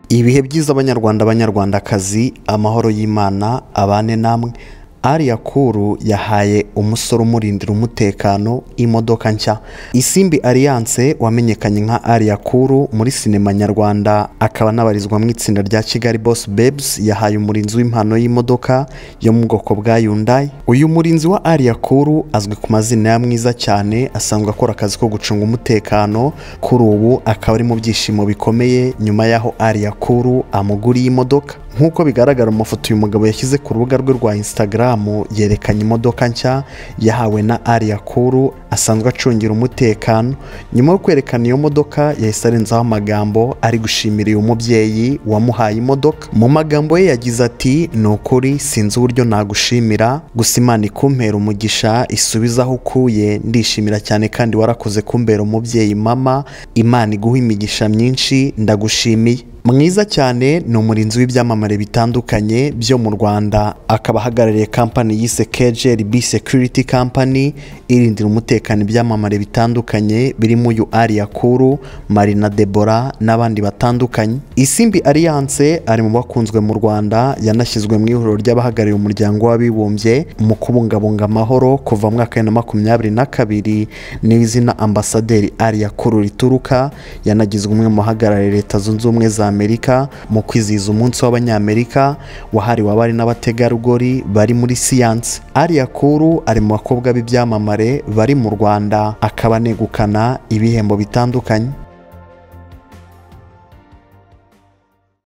Ibihe byiza abanyarwandakazi, amahoro y'Imana abane namwe. Aria Cool yahaye umusore umurindira umutekano imodoka nshya. Isimbi Alliance wamenyekanye nka Aria Cool muri sinema nyarwanda akaba nabarizwa mu itsinda rya Kigali Boss Babes yahaye umurinzi w'impano y'imodoka yo mu bwoko bwa Hyundai. Uyu murinzi wa Aria Cool azwi ku mazina ya Mwiza cyane, asanzwe akora akazi ko gucunga umutekano. Kuri ubu akaba ari mu byishimo bikomeye nyuma yaho Aria Cool amuguriye imodoka. Nkuko bigaragara mu mafoto uyu mugabo yashyize ku rubuga rwe rwa Instagram, yerekanye imodoka nshya yahawe na Aria Cool asanzwe acungira umutekano. Nyuma yo kwerekana iyo modoka yahise arenzaho amagambo ari gushimira uyu mubyeyi wamuhaye imodoka. Mu magambo ye yagize ati "Ni ukuri sinzi uburyo nagushimira, gusa Imana ikumpera umugisha isubiza aho ukuye, ndishimira cyane kandi warakoze kumbera umubyeyi mama, Imana iguha imigisha myinshi, ndagushimiye." Mwiza cyane ni umurinzi w'ibyamamare bitandukanye byo mu Rwanda, akaba ahagarariye company yise KJLB Security Company irindira umutekano ibyamamare bitandukanye birimo uyu Aria Cool, Marina Deborah n'abandi batandukanye. Isimbi Alliance ari mu bakunzwe mu Rwanda, yanashyizwe mu ihuriro ry'abahagarariye umuryango w'abibumbye mu kubungabunga amahoro kuva mu mwaka wa 2022 n'izina Ambasaderi Aria Cool rituruka. Yanagizwe umwe mu bahagarariye Leta Zunze Ubumwe za Amerika mu kwizihiza umunsi w'abanyamerika wahariwe abari n'abategarugori bari muri siyansi. Aria Cool ari mu bakobwa b'ibyamamare bari mu Rwanda, akaba anegukana ibihembo bitandukanye.